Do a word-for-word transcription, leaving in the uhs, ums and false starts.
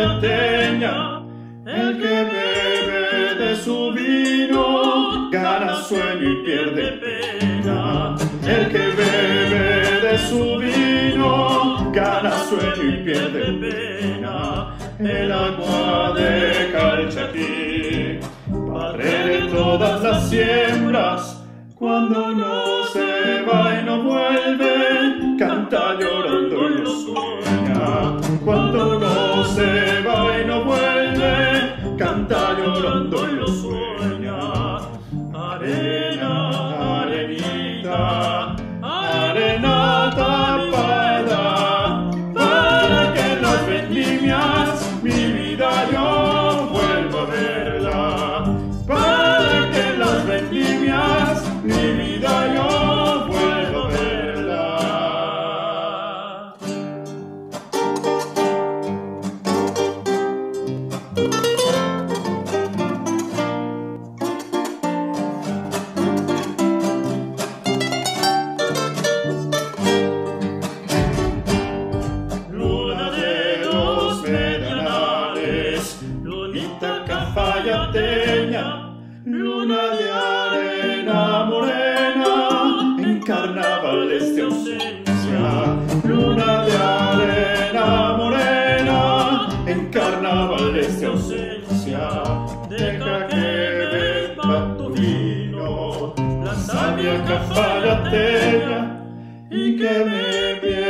cafayatena. El que bebe de su vino gana sueño y pierde pena. El que bebe de su vino gana sueño y pierde pena. El agua de Calchaquí, padre de todas las siembras, cuando no se va y no vuelve, canta llorando y lo sueña. Cuando no se va y no vuelve, canta llorando y lo sueña. Arena, arenita, arena tapada, para que en las vendimias mi vida yo vuelva a verla. Para que en las vendimias mi vida yo vuelva a verla. Luna de los medianales, lunita cafayateña, luna de arena morena, en carnavales de ausencia. Luna de arena morena, en carnavales de ausencia. Deja que beba tu vino la sabia cafayatena, y que me